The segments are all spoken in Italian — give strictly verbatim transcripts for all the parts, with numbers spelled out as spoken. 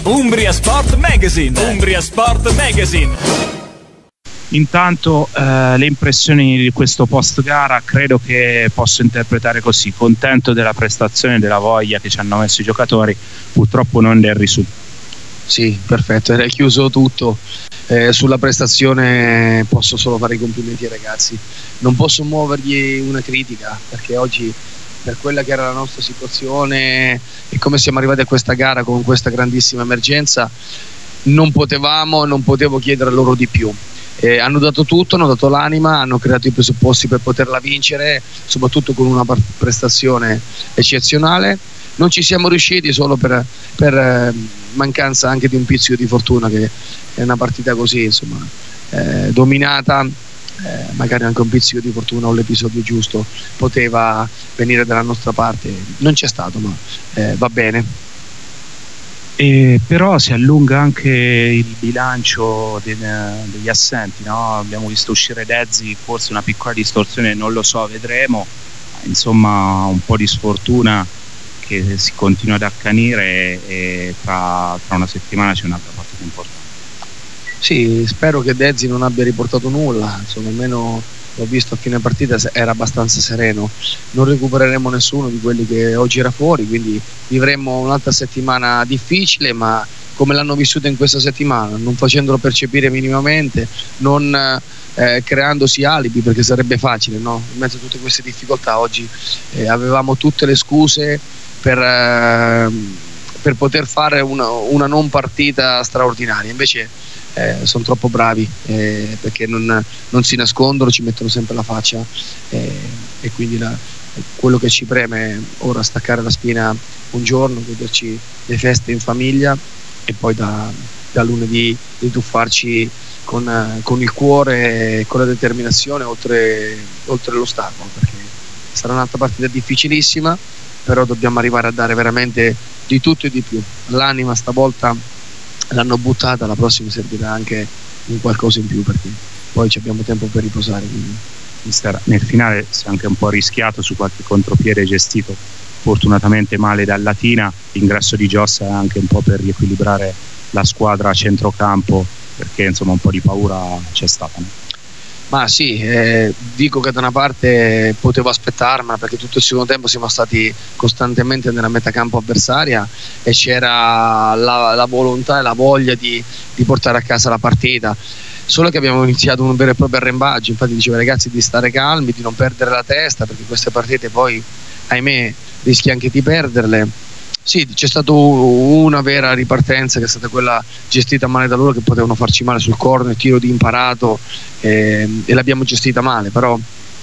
Umbria Sport Magazine. Umbria Sport Magazine. Intanto eh, le impressioni di questo post gara credo che posso interpretare così: contento della prestazione e della voglia che ci hanno messo i giocatori, purtroppo non del risultato. Sì, perfetto, era chiuso tutto. Eh, sulla prestazione posso solo fare i complimenti ai ragazzi, non posso muovergli una critica, perché oggi, per quella che era la nostra situazione e come siamo arrivati a questa gara con questa grandissima emergenza, non potevamo, non potevo chiedere loro di più. Eh, hanno dato tutto, hanno dato l'anima, hanno creato i presupposti per poterla vincere, soprattutto con una prestazione eccezionale. Non ci siamo riusciti solo per, per eh, mancanza anche di un pizzico di fortuna, che è una partita così, insomma, eh, dominata, eh, magari anche un pizzico di fortuna o l'episodio giusto poteva venire dalla nostra parte. Non c'è stato, ma eh, va bene. E però si allunga anche il bilancio de, degli assenti, no? Abbiamo visto uscire Dezzi, forse una piccola distorsione, non lo so, vedremo. Insomma, un po' di sfortuna che si continua ad accanire, e tra, tra una settimana c'è un'altra partita importante. Sì, spero che Dezzi non abbia riportato nulla, insomma, almeno l'ho visto a fine partita, era abbastanza sereno. Non recupereremo nessuno di quelli che oggi era fuori, quindi vivremo un'altra settimana difficile, ma come l'hanno vissuta in questa settimana, non facendolo percepire minimamente, non eh, creandosi alibi, perché sarebbe facile, no? In mezzo a tutte queste difficoltà oggi eh, avevamo tutte le scuse per, eh, per poter fare una, una non partita straordinaria. Invece eh, sono troppo bravi, eh, perché non, non si nascondono, ci mettono sempre la faccia, eh, e quindi la, quello che ci preme ora è staccare la spina un giorno, goderci le feste in famiglia e poi da, da lunedì rituffarci con, con il cuore e con la determinazione oltre, oltre l'ostacolo, perché sarà un'altra partita difficilissima, però dobbiamo arrivare a dare veramente di tutto e di più. L'anima stavolta l'hanno buttata, la prossima servirà anche un qualcosa in più, perché poi ci abbiamo tempo per riposare. Quindi. Mister, nel finale si è anche un po' rischiato su qualche contropiede gestito fortunatamente male dal Latina. L'ingresso di Giossa è anche un po' per riequilibrare la squadra a centrocampo, perché insomma un po' di paura c'è stata, no? Ma sì, eh, dico che da una parte potevo aspettarmela, perché tutto il secondo tempo siamo stati costantemente nella metacampo avversaria e c'era la, la volontà e la voglia di, di portare a casa la partita. Solo che abbiamo iniziato un vero e proprio arrembaggio. Infatti dicevo ai ragazzi di stare calmi, di non perdere la testa, perché queste partite poi, ahimè, rischi anche di perderle. Sì, c'è stata una vera ripartenza, che è stata quella gestita male da loro, che potevano farci male sul corner, tiro di imparato, eh, e l'abbiamo gestita male. Però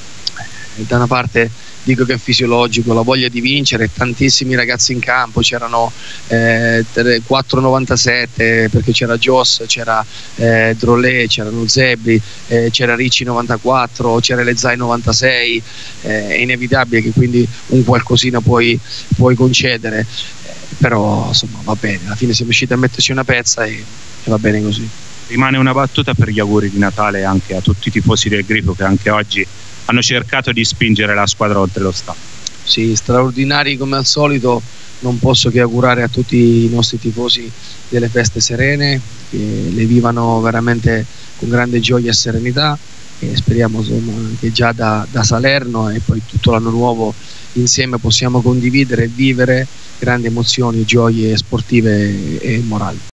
eh, da una parte dico che è fisiologico, la voglia di vincere, tantissimi ragazzi in campo, c'erano eh, quattro novantasette, perché c'era Joss, c'era eh, Drollé, c'erano Zebri, eh, c'era Ricci novantaquattro, c'era Lezai novantasei, eh, è inevitabile che quindi un qualcosina puoi, puoi concedere, eh, però insomma va bene, alla fine siamo riusciti a metterci una pezza e, e va bene così. Rimane una battuta per gli auguri di Natale anche a tutti i tifosi del Grifo, che anche oggi hanno cercato di spingere la squadra oltre lo stadio. Sì, straordinari come al solito. Non posso che augurare a tutti i nostri tifosi delle feste serene, che le vivano veramente con grande gioia e serenità, e speriamo insomma, che già da, da Salerno e poi tutto l'anno nuovo insieme possiamo condividere e vivere grandi emozioni, gioie sportive e morali.